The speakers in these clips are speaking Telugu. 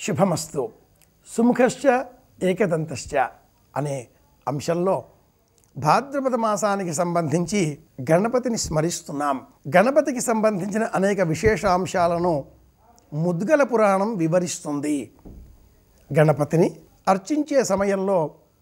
శుభమస్తు. సుముఖశ్చ ఏకదంతశ్చ అనే అంశంలో భాద్రపద మాసానికి సంబంధించి గణపతిని స్మరిస్తున్నాం. గణపతికి సంబంధించిన అనేక విశేషాంశాలను ముద్గల పురాణం వివరిస్తుంది. గణపతిని అర్చించే సమయంలో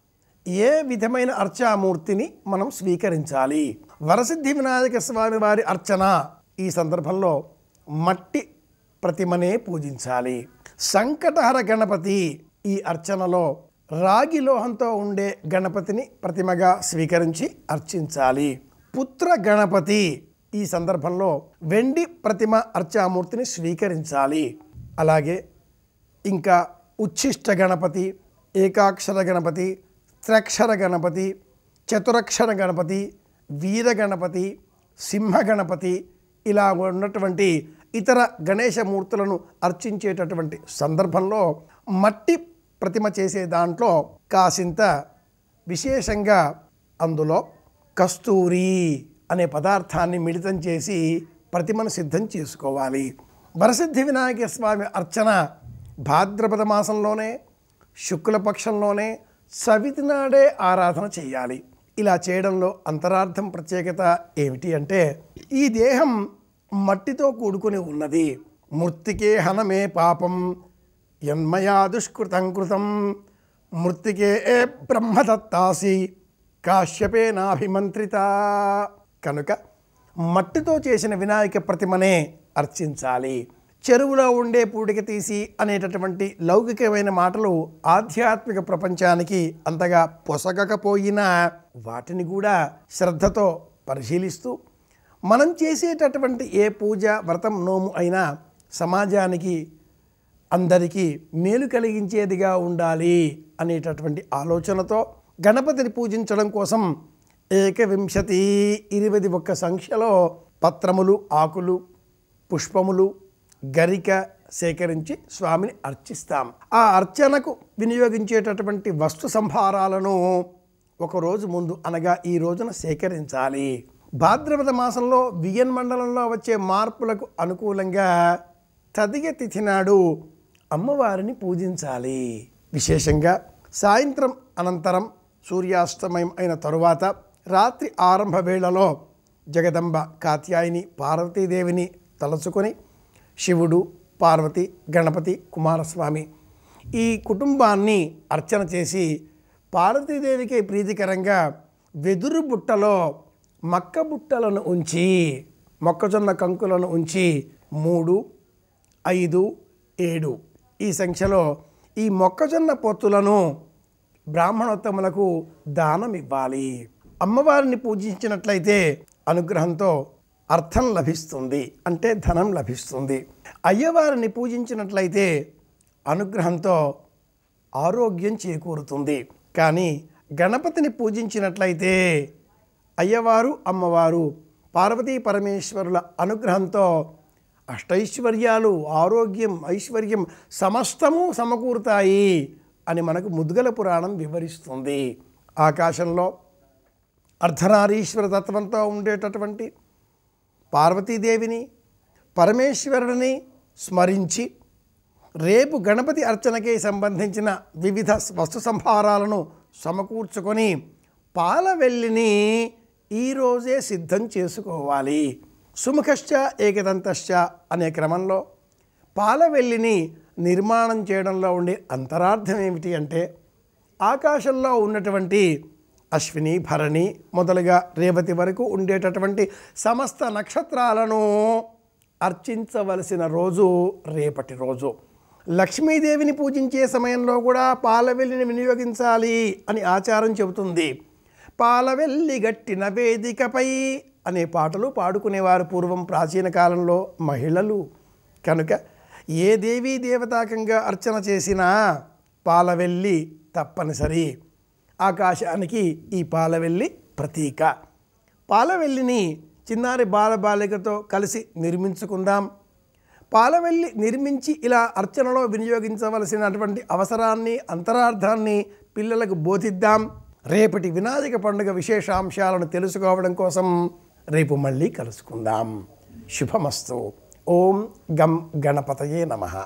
ఏ విధమైన అర్చామూర్తిని మనం స్వీకరించాలి? వరసిద్ధి వినాయక స్వామి వారి అర్చన ఈ సందర్భంలో మట్టి ప్రతిమనే పూజించాలి. సంకటహర గణపతి ఈ అర్చనలో రాగి లోహంతో ఉండే గణపతిని ప్రతిమగా స్వీకరించి అర్చించాలి. పుత్ర గణపతి ఈ సందర్భంలో వెండి ప్రతిమ అర్చామూర్తిని స్వీకరించాలి. అలాగే ఇంకా ఉచ్ఛిష్ట గణపతి, ఏకాక్షర గణపతి, త్రక్షర గణపతి, చతురక్షర గణపతి, వీర గణపతి, సింహ గణపతి ఇలా ఉన్నటువంటి ఇతర గణేశమూర్తులను అర్చించేటటువంటి సందర్భంలో మట్టి ప్రతిమ చేసే దాంట్లో కాసింత విశేషంగా అందులో కస్తూరి అనే పదార్థాన్ని మిళితం చేసి ప్రతిమను సిద్ధం చేసుకోవాలి. వరసిద్ధి వినాయక స్వామి అర్చన భాద్రపద మాసంలోనే శుక్లపక్షంలోనే చవితి నాడే ఆరాధన చేయాలి. ఇలా చేయడంలో అంతరార్థం ప్రత్యేకత ఏమిటి అంటే, ఈ దేహం మట్టితో కూడుకుని ఉన్నది. మృత్తికే హనమే పాపం యన్మయా దుష్కృతం కృతం మృత్తికే ఏ బ్రహ్మదత్తాసి కాశ్యపేనాభిమంత్రిత. కనుక మట్టితో చేసిన వినాయక ప్రతిమనే అర్చించాలి. చెరువులో ఉండే పూడిక తీసి అనేటటువంటి లౌకికమైన మాటలు ఆధ్యాత్మిక ప్రపంచానికి అంతగా పొసగకపోయినా వాటిని కూడా శ్రద్ధతో పరిశీలిస్తూ మనం చేసేటటువంటి ఏ పూజ వ్రతం నోము అయినా సమాజానికి అందరికీ మేలు కలిగించేదిగా ఉండాలి అనేటటువంటి ఆలోచనతో గణపతిని పూజించడం కోసం 21 సంఖ్యలో పత్రములు, ఆకులు, పుష్పములు, గరిక సేకరించి స్వామిని అర్చిస్తాం. ఆ అర్చనకు వినియోగించేటటువంటి వస్తు సంభారాలను ఒకరోజు ముందు అనగా ఈ రోజున సేకరించాలి. భాద్రపద మాసంలో వియన్ మండలంలో వచ్చే మార్పులకు అనుకూలంగా తదియ తిథి నాడు అమ్మవారిని పూజించాలి. విశేషంగా సాయంత్రం అనంతరం సూర్యాస్తమయం అయిన తరువాత రాత్రి ఆరంభ వేళలో జగదంబ కాత్యాయిని పార్వతీదేవిని తలుచుకొని శివుడు, పార్వతి, గణపతి, కుమారస్వామి ఈ కుటుంబాన్ని అర్చన చేసి పార్వతీదేవికి ప్రీతికరంగా వెదురు బుట్టలో మక్క బుట్టలను ఉంచి మొక్కజొన్న కంకులను ఉంచి 3, 5, 7 ఈ సంఖ్యలో ఈ మొక్కజొన్న పొత్తులను బ్రాహ్మణోత్తములకు దానం ఇవ్వాలి. అమ్మవారిని పూజించినట్లయితే అనుగ్రహంతో అర్థం లభిస్తుంది, అంటే ధనం లభిస్తుంది. అయ్యవారిని పూజించినట్లయితే అనుగ్రహంతో ఆరోగ్యం చేకూరుతుంది. కానీ గణపతిని పూజించినట్లయితే అయ్యవారు, అమ్మవారు, పార్వతీ పరమేశ్వరుల అనుగ్రహంతో అష్టైశ్వర్యాలు, ఆరోగ్యం, ఐశ్వర్యం సమస్తము సమకూరుతాయి అని మనకు ముద్గల పురాణం వివరిస్తుంది. ఆకాశంలో అర్ధనారీశ్వర తత్వంతో ఉండేటటువంటి పార్వతీదేవిని, పరమేశ్వరుని స్మరించి రేపు గణపతి అర్చనకి సంబంధించిన వివిధ వస్తు సంభారాలను సమకూర్చుకొని పాలవెల్లిని ఈరోజే సిద్ధం చేసుకోవాలి. సుముఖశ్చ ఏకదంతశ్చ అనే క్రమంలో పాలవెల్లిని నిర్మాణం చేయడంలో ఉండే అంతరార్థం ఏమిటి అంటే, ఆకాశంలో ఉన్నటువంటి అశ్విని, భరణి మొదలుగా రేవతి వరకు ఉండేటటువంటి సమస్త నక్షత్రాలను అర్చించవలసిన రోజు రేపటి రోజు. లక్ష్మీదేవిని పూజించే సమయంలో కూడా పాలవెల్లిని వినియోగించాలి అని ఆచారం చెబుతుంది. పాలవెల్లి గట్టిన వేదికపై అనే పాటలు పాడుకునేవారు పూర్వం ప్రాచీన కాలంలో మహిళలు. కనుక ఏ దేవీ దేవతాకంగా అర్చన చేసినా పాలవెల్లి తప్పనిసరి. ఆకాశానికి ఈ పాలవెల్లి ప్రతీక. పాలవెల్లిని చిన్నారి బాలబాలికతో కలిసి నిర్మించుకుందాం. పాలవెల్లి నిర్మించి ఇలా అర్చనలో వినియోగించవలసినటువంటి అవసరాన్ని, అంతరార్థాన్ని పిల్లలకు బోధిద్దాం. రేపటి వినాయక పండుగ విశేషాంశాలను తెలుసుకోవడం కోసం రేపు మళ్ళీ కలుసుకుందాం. శుభమస్తు. ఓం గం గణపతయే నమః.